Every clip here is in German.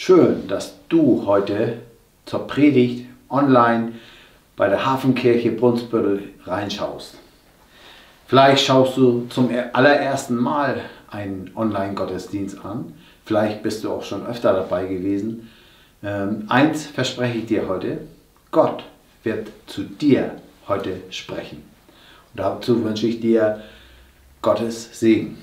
Schön, dass du heute zur Predigt online bei der Hafenkirche Brunsbüttel reinschaust. Vielleicht schaust du zum allerersten Mal einen Online-Gottesdienst an. Vielleicht bist du auch schon öfter dabei gewesen. Eins verspreche ich dir heute: Gott wird zu dir heute sprechen. Und dazu wünsche ich dir Gottes Segen.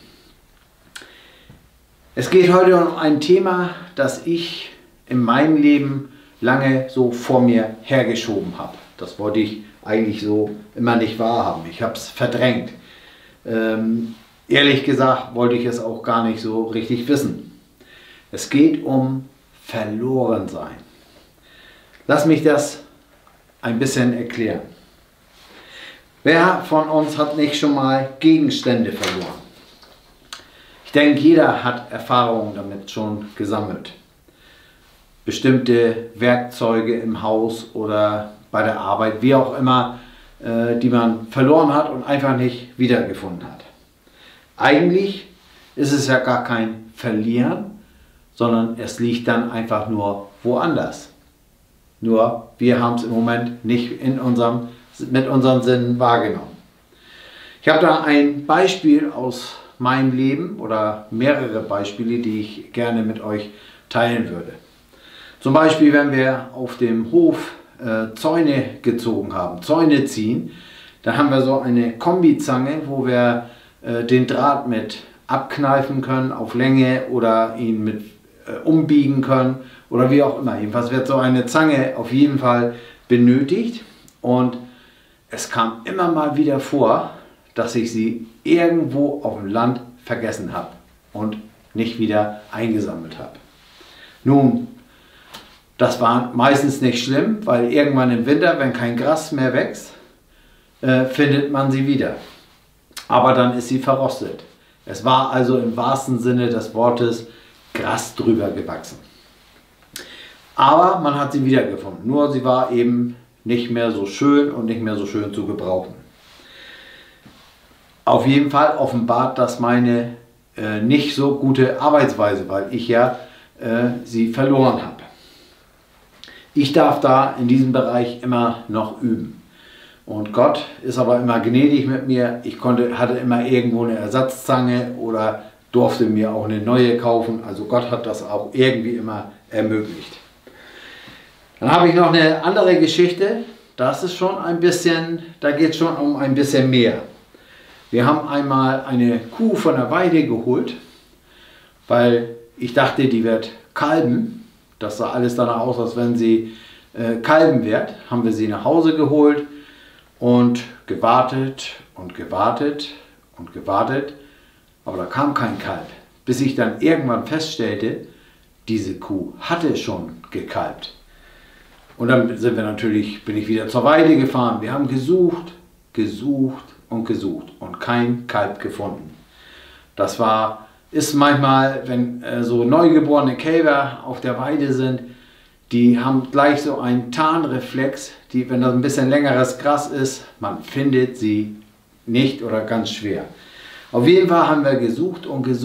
Es geht heute um ein Thema, das ich in meinem Leben lange so vor mir hergeschoben habe. Das wollte ich eigentlich so immer nicht wahrhaben. Ich habe es verdrängt. Ehrlich gesagt wollte ich es auch gar nicht so richtig wissen. Es geht um Verlorensein. Lass mich das ein bisschen erklären. Wer von uns hat nicht schon mal Gegenstände verloren? Ich denke, jeder hat Erfahrungen damit schon gesammelt. Bestimmte Werkzeuge im Haus oder bei der Arbeit, wie auch immer, die man verloren hat und einfach nicht wiedergefunden hat. Eigentlich ist es ja gar kein Verlieren, sondern es liegt dann einfach nur woanders. Nur wir haben es im Moment nicht mit unseren Sinnen wahrgenommen. Ich habe da ein Beispiel aus meinem Leben oder mehrere Beispiele, die ich gerne mit euch teilen würde. Zum Beispiel, wenn wir auf dem Hof Zäune gezogen haben, Zäune ziehen, dann haben wir so eine Kombizange, wo wir den Draht mit abkneifen können auf Länge oder ihn mit umbiegen können oder wie auch immer. Jedenfalls wird so eine Zange auf jeden Fall benötigt, und es kam immer mal wieder vor, dass ich sie irgendwo auf dem Land vergessen habe und nicht wieder eingesammelt habe. Nun, das war meistens nicht schlimm, weil irgendwann im Winter, wenn kein Gras mehr wächst, findet man sie wieder. Aber dann ist sie verrostet. Es war also im wahrsten Sinne des Wortes Gras drüber gewachsen. Aber man hat sie wiedergefunden. Nur sie war eben nicht mehr so schön und nicht mehr so schön zu gebrauchen. Auf jeden Fall offenbart das meine nicht so gute Arbeitsweise, weil ich ja sie verloren habe. Ich darf da in diesem Bereich immer noch üben. Und Gott ist aber immer gnädig mit mir. Ich hatte immer irgendwo eine Ersatzzange oder durfte mir auch eine neue kaufen. Also Gott hat das auch irgendwie immer ermöglicht. Dann habe ich noch eine andere Geschichte. Das ist schon ein bisschen, da geht es schon um ein bisschen mehr. Wir haben einmal eine Kuh von der Weide geholt, weil ich dachte, die wird kalben. Das sah alles danach aus, als wenn sie kalben wird. Haben wir sie nach Hause geholt und gewartet und gewartet und gewartet. Aber da kam kein Kalb. Bis ich dann irgendwann feststellte, diese Kuh hatte schon gekalbt. Und dann bin ich wieder zur Weide gefahren. Wir haben gesucht, gesucht und gesucht und kein Kalb gefunden. Das ist manchmal, wenn so neugeborene Kälber auf der Weide sind, die haben gleich so einen Tarnreflex, wenn das ein bisschen längeres Gras ist, man findet sie nicht oder ganz schwer. Auf jeden Fall haben wir gesucht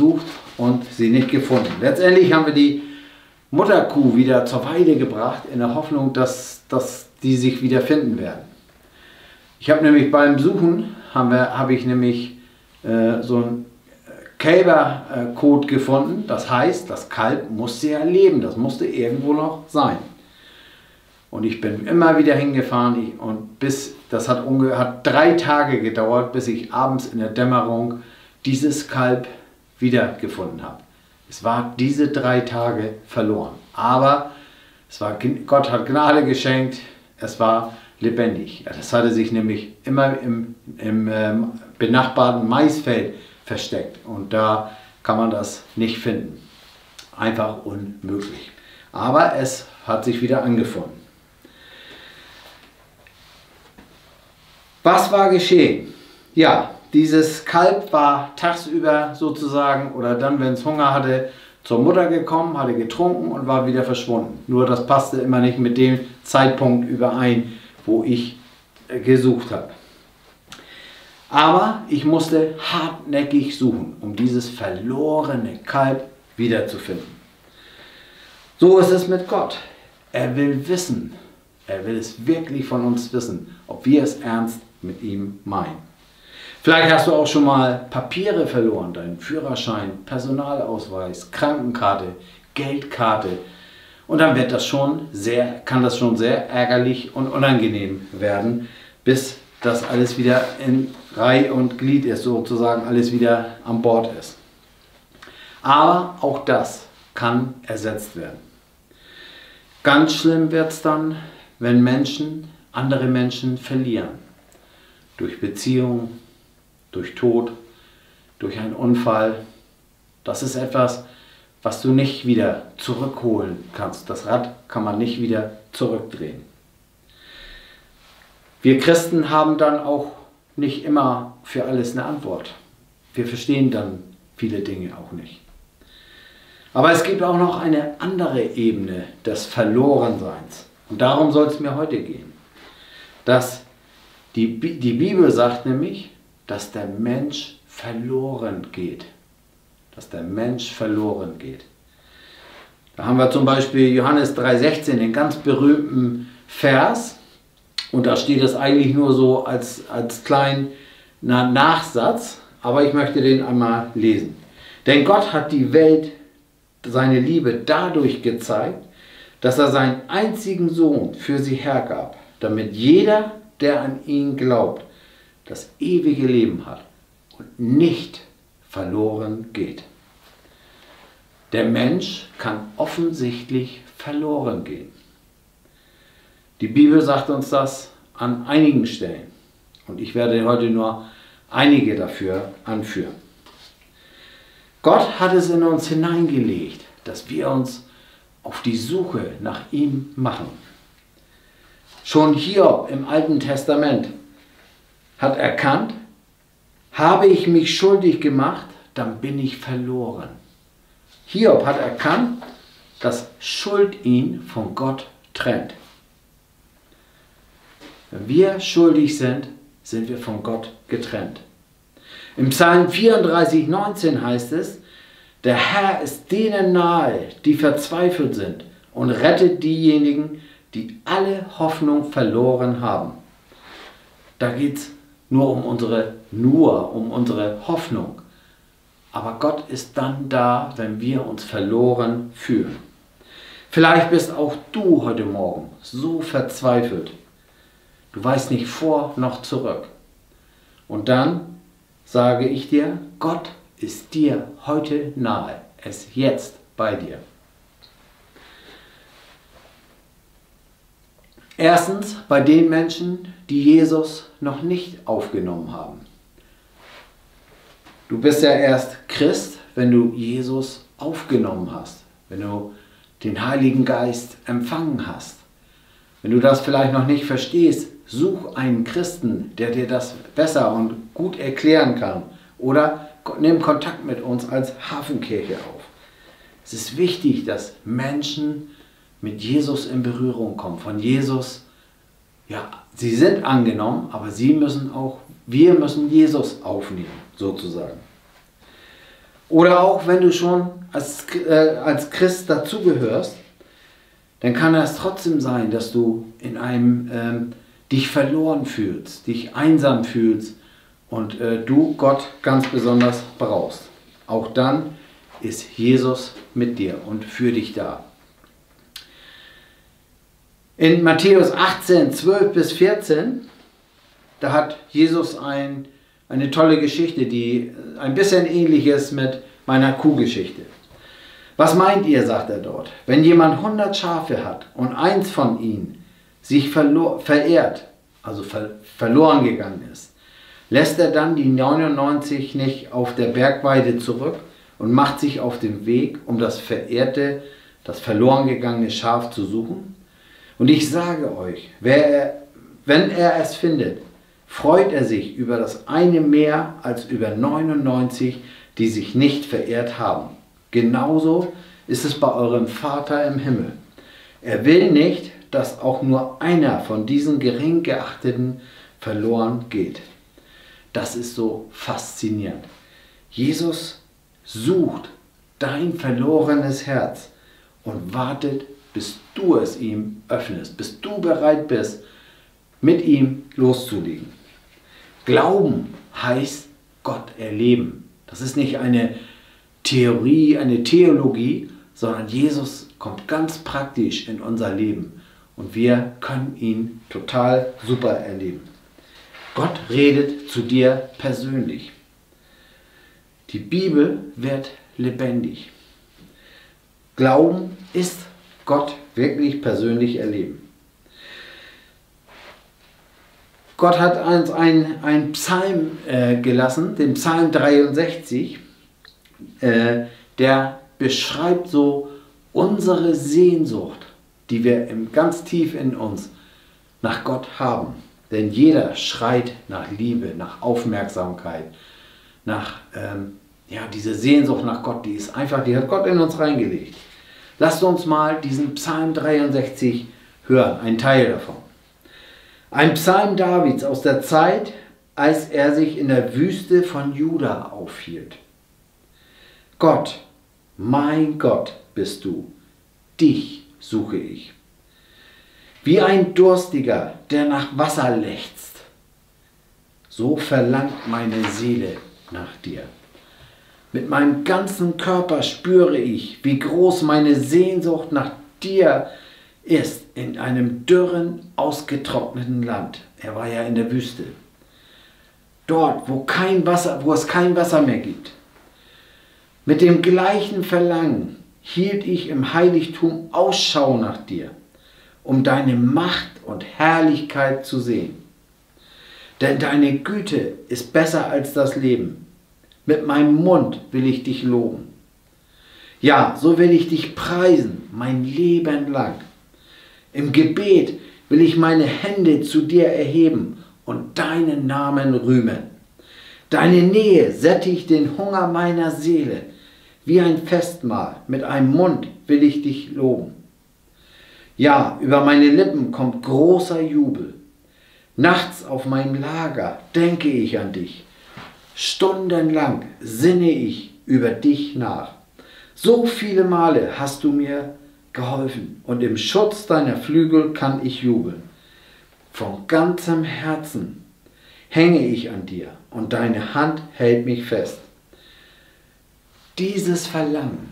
und sie nicht gefunden. Letztendlich haben wir die Mutterkuh wieder zur Weide gebracht, in der Hoffnung, dass die sich wieder finden werden. Ich habe nämlich beim Suchen, habe ich nämlich so einen Kälberkot gefunden. Das heißt, das Kalb musste ja leben, das musste irgendwo noch sein. Und ich bin immer wieder hingefahren das hat 3 Tage gedauert, bis ich abends in der Dämmerung dieses Kalb wiedergefunden habe. Es war diese 3 Tage verloren. Aber Gott hat Gnade geschenkt, es war lebendig. Das hatte sich nämlich immer im benachbarten Maisfeld versteckt. Und da kann man das nicht finden. Einfach unmöglich. Aber es hat sich wieder angefunden. Was war geschehen? Ja, dieses Kalb war tagsüber sozusagen oder dann, wenn es Hunger hatte, zur Mutter gekommen, hatte getrunken und war wieder verschwunden. Nur das passte immer nicht mit dem Zeitpunkt überein, wo ich gesucht habe. Aber ich musste hartnäckig suchen, um dieses verlorene Kalb wiederzufinden. So ist es mit Gott. Er will wissen, er will es wirklich von uns wissen, ob wir es ernst mit ihm meinen. Vielleicht hast du auch schon mal Papiere verloren, deinen Führerschein, Personalausweis, Krankenkarte, Geldkarte. Und dann kann das schon sehr ärgerlich und unangenehm werden, bis das alles wieder in Reih und Glied ist, sozusagen alles wieder an Bord ist. Aber auch das kann ersetzt werden. Ganz schlimm wird es dann, wenn andere Menschen verlieren. Durch Beziehungen, durch Tod, durch einen Unfall. Das ist etwas, was du nicht wieder zurückholen kannst. Das Rad kann man nicht wieder zurückdrehen. Wir Christen haben dann auch nicht immer für alles eine Antwort. Wir verstehen dann viele Dinge auch nicht. Aber es gibt auch noch eine andere Ebene des Verlorenseins. Und darum soll es mir heute gehen. Die Bibel sagt nämlich, dass der Mensch verloren geht. Dass der Mensch verloren geht. Da haben wir zum Beispiel Johannes 3,16, den ganz berühmten Vers. Und da steht es eigentlich nur so als kleiner Nachsatz. Aber ich möchte den einmal lesen. Denn Gott hat die Welt seine Liebe dadurch gezeigt, dass er seinen einzigen Sohn für sie hergab, damit jeder, der an ihn glaubt, das ewige Leben hat und nicht verloren geht. Der Mensch kann offensichtlich verloren gehen. Die Bibel sagt uns das an einigen Stellen und ich werde heute nur einige dafür anführen. Gott hat es in uns hineingelegt, dass wir uns auf die Suche nach ihm machen. Schon Hiob im Alten Testament hat erkannt, habe ich mich schuldig gemacht, dann bin ich verloren. Hiob hat erkannt, dass Schuld ihn von Gott trennt. Wenn wir schuldig sind, sind wir von Gott getrennt. Im Psalm 34,19 heißt es, der Herr ist denen nahe, die verzweifelt sind und rettet diejenigen, die alle Hoffnung verloren haben. Da geht es nur um unsere Hoffnung. Aber Gott ist dann da, wenn wir uns verloren fühlen. Vielleicht bist auch du heute Morgen so verzweifelt. Du weißt nicht vor noch zurück. Und dann sage ich dir, Gott ist dir heute nahe. Er ist jetzt bei dir. Erstens bei den Menschen, die Jesus noch nicht aufgenommen haben. Du bist ja erst Christ, wenn du Jesus aufgenommen hast, wenn du den Heiligen Geist empfangen hast. Wenn du das vielleicht noch nicht verstehst, such einen Christen, der dir das besser und gut erklären kann. Oder nimm Kontakt mit uns als Hafenkirche auf. Es ist wichtig, dass Menschen mit Jesus in Berührung kommen. Von Jesus, ja, sie sind angenommen, aber wir müssen Jesus aufnehmen, sozusagen. Oder auch wenn du schon als Christ dazugehörst, dann kann es trotzdem sein, dass du in einem dich verloren fühlst, dich einsam fühlst und du Gott ganz besonders brauchst. Auch dann ist Jesus mit dir und für dich da. In Matthäus 18, 12 bis 14, da hat Jesus eine tolle Geschichte, die ein bisschen ähnlich ist mit meiner Kuhgeschichte. Was meint ihr, sagt er dort, wenn jemand 100 Schafe hat und eins von ihnen sich verehrt, also verloren gegangen ist, lässt er dann die 99 nicht auf der Bergweide zurück und macht sich auf den Weg, um das verloren gegangene Schaf zu suchen? Und ich sage euch, wenn er es findet, freut er sich über das eine mehr als über 99, die sich nicht verehrt haben. Genauso ist es bei eurem Vater im Himmel. Er will nicht, dass auch nur einer von diesen gering geachteten verloren geht. Das ist so faszinierend. Jesus sucht dein verlorenes Herz und wartet, bis du es ihm öffnest, bis du bereit bist, mit ihm loszulegen. Glauben heißt Gott erleben. Das ist nicht eine Theorie, eine Theologie, sondern Jesus kommt ganz praktisch in unser Leben und wir können ihn total super erleben. Gott redet zu dir persönlich. Die Bibel wird lebendig. Glauben ist Gott wirklich persönlich erleben. Gott hat uns einen Psalm gelassen, den Psalm 63, der beschreibt so unsere Sehnsucht, die wir ganz tief in uns nach Gott haben. Denn jeder schreit nach Liebe, nach Aufmerksamkeit, nach diese Sehnsucht nach Gott, die hat Gott in uns reingelegt. Lasst uns mal diesen Psalm 63 hören, einen Teil davon. Ein Psalm Davids aus der Zeit, als er sich in der Wüste von Juda aufhielt. Gott, mein Gott bist du, dich suche ich. Wie ein Durstiger, der nach Wasser lechzt, so verlangt meine Seele nach dir. Mit meinem ganzen Körper spüre ich, wie groß meine Sehnsucht nach dir ist in einem dürren, ausgetrockneten Land. Er war ja in der Wüste. Dort, wo es kein Wasser mehr gibt. Mit dem gleichen Verlangen hielt ich im Heiligtum Ausschau nach dir, um deine Macht und Herrlichkeit zu sehen. Denn deine Güte ist besser als das Leben. Mit meinem Mund will ich dich loben. Ja, so will ich dich preisen, mein Leben lang. Im Gebet will ich meine Hände zu dir erheben und deinen Namen rühmen. Deine Nähe sättigt den Hunger meiner Seele. Wie ein Festmahl, mit einem Mund will ich dich loben. Ja, über meine Lippen kommt großer Jubel. Nachts auf meinem Lager denke ich an dich. Stundenlang sinne ich über dich nach. So viele Male hast du mir geholfen und im Schutz deiner Flügel kann ich jubeln. Von ganzem Herzen hänge ich an dir und deine Hand hält mich fest. Dieses Verlangen,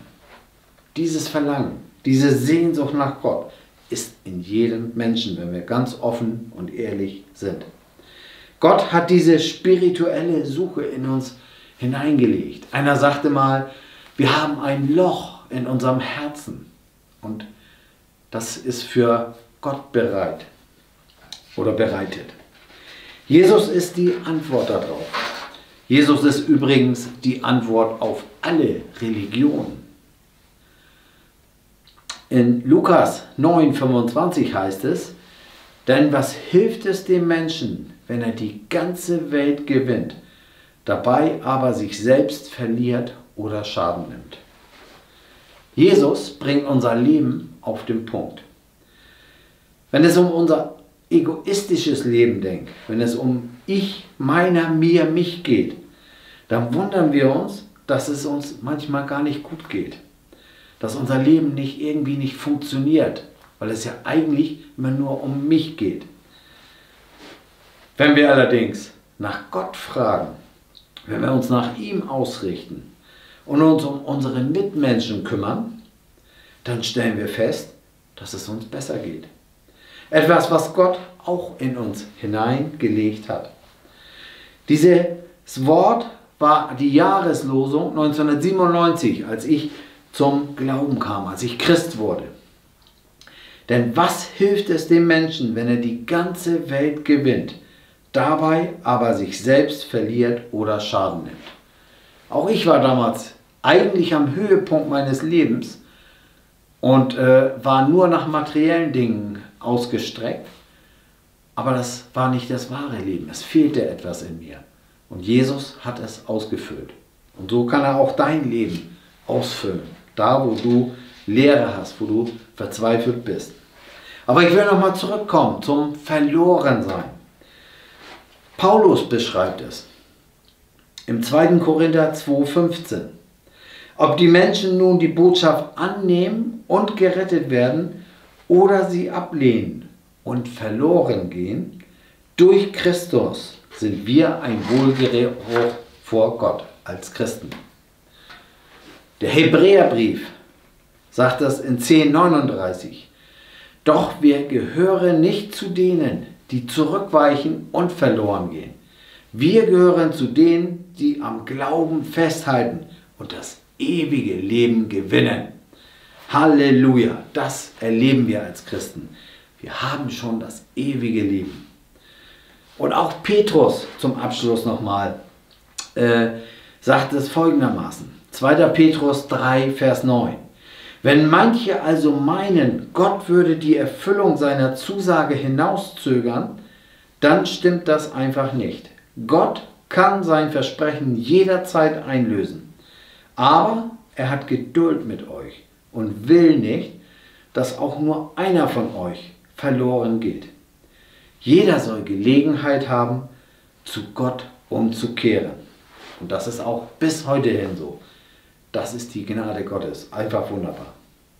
diese Sehnsucht nach Gott ist in jedem Menschen, wenn wir ganz offen und ehrlich sind. Gott hat diese spirituelle Suche in uns hineingelegt. Einer sagte mal, wir haben ein Loch in unserem Herzen und das ist für Gott bereit oder bereitet. Jesus ist die Antwort darauf. Jesus ist übrigens die Antwort auf alle Religionen. In Lukas 9,25 heißt es, denn was hilft es dem Menschen, wenn er die ganze Welt gewinnt, dabei aber sich selbst verliert oder Schaden nimmt? Jesus bringt unser Leben auf den Punkt. Wenn es um unser egoistisches Leben denkt, wenn es um ich, meiner, mir, mich geht, dann wundern wir uns, dass es uns manchmal gar nicht gut geht. Dass unser Leben irgendwie nicht funktioniert, weil es ja eigentlich immer nur um mich geht. Wenn wir allerdings nach Gott fragen, wenn wir uns nach ihm ausrichten und uns um unsere Mitmenschen kümmern, dann stellen wir fest, dass es uns besser geht. Etwas, was Gott auch in uns hineingelegt hat. Dieses Wort war die Jahreslosung 1997, als ich zum Glauben kam, als ich Christ wurde. Denn was hilft es dem Menschen, wenn er die ganze Welt gewinnt, dabei aber sich selbst verliert oder Schaden nimmt? Auch ich war damals eigentlich am Höhepunkt meines Lebens und war nur nach materiellen Dingen ausgestreckt. Aber das war nicht das wahre Leben. Es fehlte etwas in mir. Und Jesus hat es ausgefüllt. Und so kann er auch dein Leben ausfüllen. Da, wo du Leere hast, wo du verzweifelt bist. Aber ich will nochmal zurückkommen zum Verlorensein. Paulus beschreibt es im 2. Korinther 2,15. Ob die Menschen nun die Botschaft annehmen und gerettet werden oder sie ablehnen und verloren gehen, durch Christus sind wir ein Wohlgeruch vor Gott als Christen. Der Hebräerbrief sagt das in 10,39. Doch wir gehören nicht zu denen, die zurückweichen und verloren gehen. Wir gehören zu denen, die am Glauben festhalten und das ewige Leben gewinnen. Halleluja, das erleben wir als Christen. Wir haben schon das ewige Leben. Und auch Petrus zum Abschluss nochmal sagt es folgendermaßen. 2. Petrus 3, Vers 9. Wenn manche also meinen, Gott würde die Erfüllung seiner Zusage hinauszögern, dann stimmt das einfach nicht. Gott kann sein Versprechen jederzeit einlösen. Aber er hat Geduld mit euch und will nicht, dass auch nur einer von euch verloren geht. Jeder soll Gelegenheit haben, zu Gott umzukehren. Und das ist auch bis heute hin so. Das ist die Gnade Gottes. Einfach wunderbar.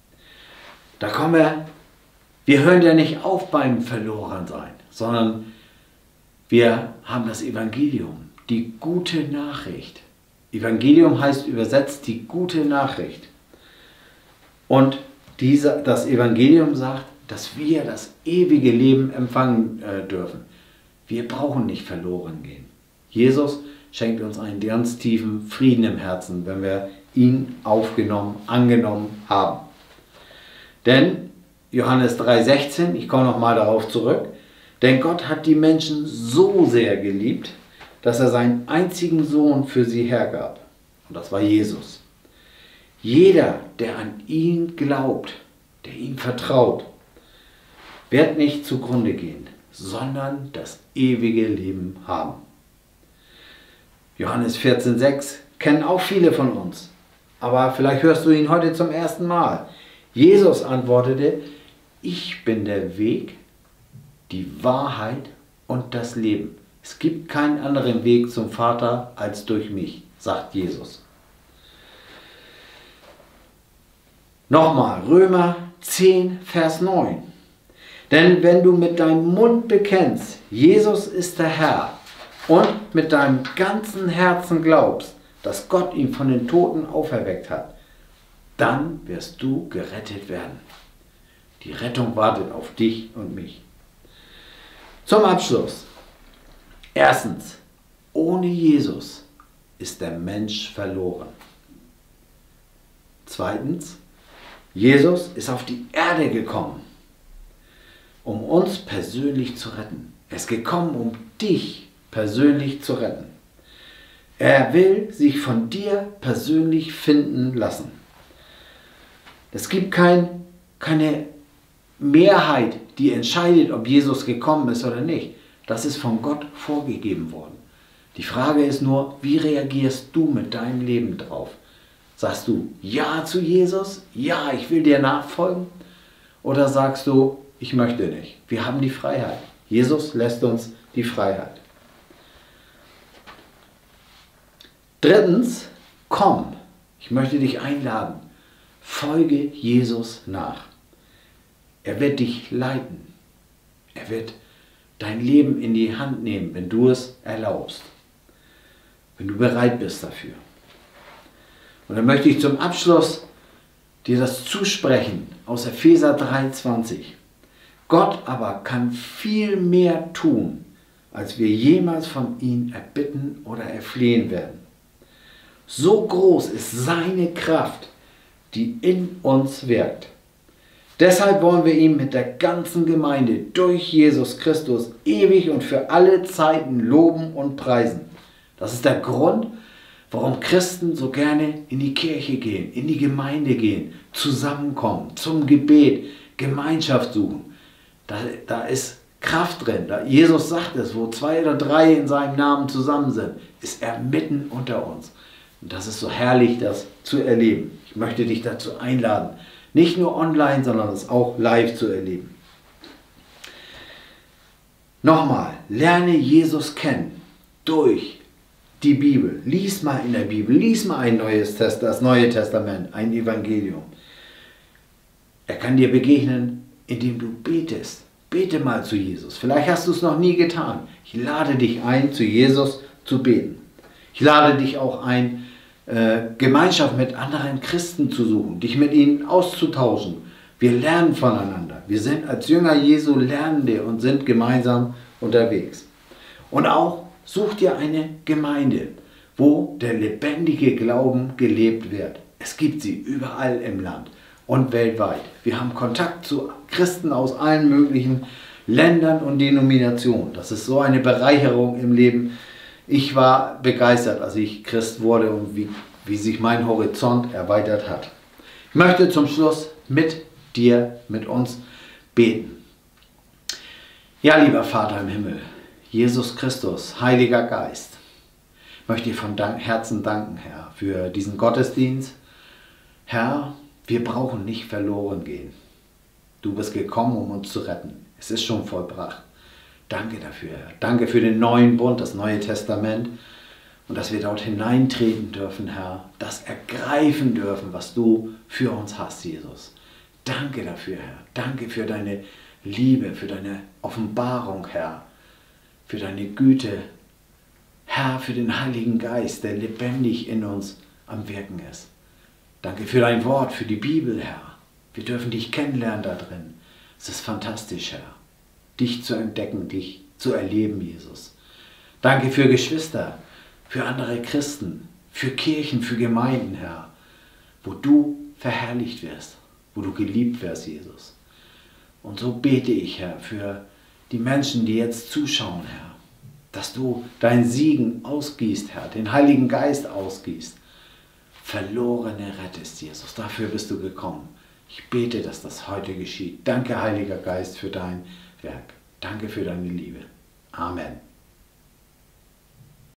Da kommen wir hören ja nicht auf beim Verlorensein, sondern wir haben das Evangelium, die gute Nachricht. Evangelium heißt übersetzt die gute Nachricht. Und das Evangelium sagt, dass wir das ewige Leben empfangen dürfen. Wir brauchen nicht verloren gehen. Jesus schenkt uns einen ganz tiefen Frieden im Herzen, wenn wir ihn angenommen haben. Denn, Johannes 3,16, ich komme nochmal darauf zurück, denn Gott hat die Menschen so sehr geliebt, dass er seinen einzigen Sohn für sie hergab. Und das war Jesus. Jeder, der an ihn glaubt, der ihm vertraut, wird nicht zugrunde gehen, sondern das ewige Leben haben. Johannes 14,6 kennen auch viele von uns. Aber vielleicht hörst du ihn heute zum ersten Mal. Jesus antwortete, ich bin der Weg, die Wahrheit und das Leben. Es gibt keinen anderen Weg zum Vater als durch mich, sagt Jesus. Nochmal, Römer 10, Vers 9. Denn wenn du mit deinem Mund bekennst, Jesus ist der Herr, und mit deinem ganzen Herzen glaubst, dass Gott ihn von den Toten auferweckt hat, dann wirst du gerettet werden. Die Rettung wartet auf dich und mich. Zum Abschluss. Erstens, ohne Jesus ist der Mensch verloren. Zweitens, Jesus ist auf die Erde gekommen, um uns persönlich zu retten. Er ist gekommen, um dich persönlich zu retten. Er will sich von dir persönlich finden lassen. Es gibt keine Mehrheit, die entscheidet, ob Jesus gekommen ist oder nicht. Das ist von Gott vorgegeben worden. Die Frage ist nur, wie reagierst du mit deinem Leben drauf? Sagst du Ja zu Jesus? Ja, ich will dir nachfolgen? Oder sagst du, ich möchte nicht? Wir haben die Freiheit. Jesus lässt uns die Freiheit. Drittens, komm. Ich möchte dich einladen. Folge Jesus nach. Er wird dich leiten. Er wird dein Leben in die Hand nehmen, wenn du es erlaubst. Wenn du bereit bist dafür. Und dann möchte ich zum Abschluss dir das zusprechen aus Epheser 3,20. Gott aber kann viel mehr tun, als wir jemals von ihm erbitten oder erflehen werden. So groß ist seine Kraft, die in uns wirkt. Deshalb wollen wir ihn mit der ganzen Gemeinde durch Jesus Christus ewig und für alle Zeiten loben und preisen. Das ist der Grund, warum Christen so gerne in die Kirche gehen, in die Gemeinde gehen, zusammenkommen, zum Gebet, Gemeinschaft suchen. Da ist Kraft drin. Jesus sagt es, wo 2 oder 3 in seinem Namen zusammen sind, ist er mitten unter uns. Und das ist so herrlich, das zu erleben. Ich möchte dich dazu einladen, nicht nur online, sondern es auch live zu erleben. Nochmal, lerne Jesus kennen durch die Bibel. Lies mal in der Bibel, lies mal das Neue Testament, ein Evangelium. Er kann dir begegnen, indem du betest. Bete mal zu Jesus. Vielleicht hast du es noch nie getan. Ich lade dich ein, zu Jesus zu beten. Ich lade dich auch ein, Gemeinschaft mit anderen Christen zu suchen, dich mit ihnen auszutauschen. Wir lernen voneinander. Wir sind als Jünger Jesu Lernende und sind gemeinsam unterwegs. Und auch such dir eine Gemeinde, wo der lebendige Glauben gelebt wird. Es gibt sie überall im Land und weltweit. Wir haben Kontakt zu Christen aus allen möglichen Ländern und Denominationen. Das ist so eine Bereicherung im Leben. Ich war begeistert, als ich Christ wurde und wie sich mein Horizont erweitert hat. Ich möchte zum Schluss mit uns beten. Ja, lieber Vater im Himmel, Jesus Christus, Heiliger Geist, ich möchte dir von Herzen danken, Herr, für diesen Gottesdienst. Herr, wir brauchen nicht verloren gehen. Du bist gekommen, um uns zu retten. Es ist schon vollbracht. Danke dafür, Herr. Danke für den neuen Bund, das Neue Testament. Und dass wir dort hineintreten dürfen, Herr. Das ergreifen dürfen, was du für uns hast, Jesus. Danke dafür, Herr. Danke für deine Liebe, für deine Offenbarung, Herr. Für deine Güte. Herr, für den Heiligen Geist, der lebendig in uns am Wirken ist. Danke für dein Wort, für die Bibel, Herr. Wir dürfen dich kennenlernen da drin. Es ist fantastisch, Herr. Dich zu entdecken, dich zu erleben, Jesus. Danke für Geschwister, für andere Christen, für Kirchen, für Gemeinden, Herr, wo du verherrlicht wirst, wo du geliebt wirst, Jesus. Und so bete ich, Herr, für die Menschen, die jetzt zuschauen, Herr, dass du deinen Segen ausgießt, Herr, den Heiligen Geist ausgießt. Verlorene rettest, Jesus. Dafür bist du gekommen. Ich bete, dass das heute geschieht. Danke, Heiliger Geist, für dein Werk. Danke für deine Liebe. Amen.